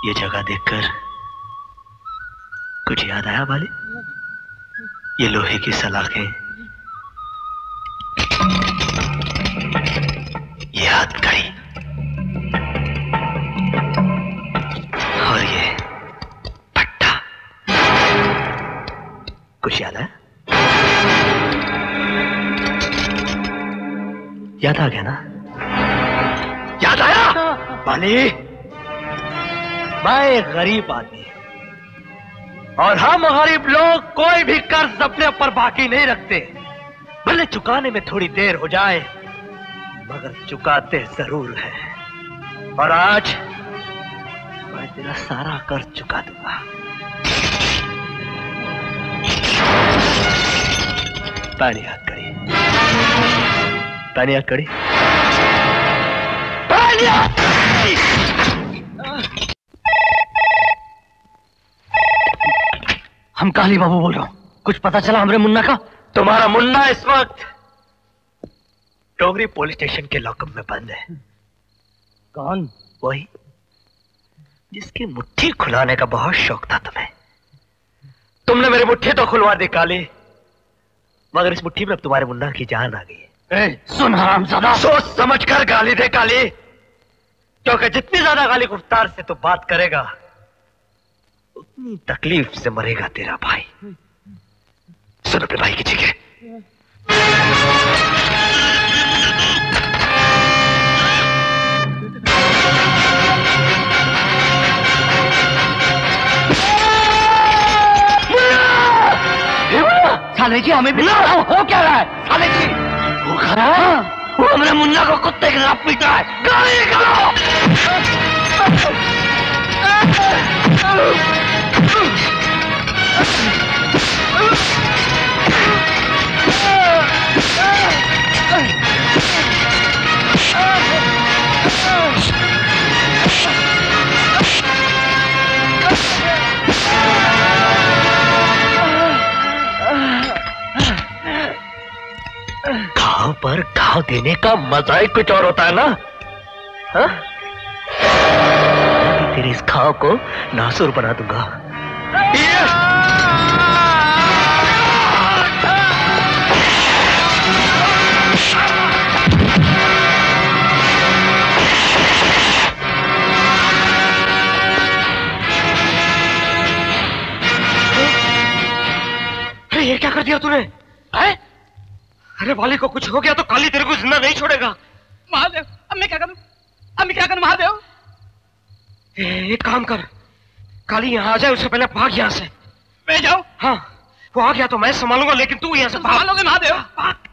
ये जगह देखकर कुछ याद आया वाले? ये लोहे की सलाखें, ये हथकड़ी और ये पट्टा, कुछ याद आया? याद आ गया ना? याद आया? वाली, मैं एक गरीब आदमी और हम गरीब लोग कोई भी कर्ज अपने ऊपर बाकी नहीं रखते। भले चुकाने में थोड़ी देर हो जाए मगर चुकाते जरूर है। और आज मैं तेरा सारा कर्ज चुका दूंगा। पानी हाथ करी, पानी हाथ करी, पानी हाथ करी। हम काली बाबू बोल रहा हूं। कुछ पता चला हमरे मुन्ना का? तुम्हारा मुन्ना इस वक्त डोगरी पुलिस स्टेशन के लॉकअप में बंद है। कौन? वही जिसकी मुट्ठी खुलाने का बहुत शौक था तुम्हें। तुमने मेरी मुट्ठी तो खुलवा दी काली, मगर इस मुट्ठी में अब तुम्हारे मुन्ना की जान आ गई है। सुन हरामजादा, सोच समझ कर गाली दे काली, क्योंकि जितनी ज्यादा गाली गुफ्तार से तू बात करेगा उतनी तकलीफ से मरेगा तेरा भाई। सुन अपने भाई की जगह। साले जी हमें भी हो क्या रहा है? साले जी वो खा रहा है, वो हमारे मुन्ना को कुत्ते के साथ पीटा है। गाली करो। घाव पर घाव देने का मजा ही कुछ और होता है ना? हाँ? मैं तेरे इस घाव को नासुर बना दूंगा। अरे ये क्या कर दिया तूने? है? अरे वाली को कुछ हो गया तो काली तेरे को जिंदा नहीं छोड़ेगा। महादेव, अब मैं क्या करूं? अब मैं क्या करूं महादेव? एक काम कर, काली यहाँ आ जाए उससे पहले भाग यहाँ से। मैं जाऊं? हाँ, वो आ गया तो मैं संभालूंगा, लेकिन तू यहाँ से भाग। संभालोगे महादेव?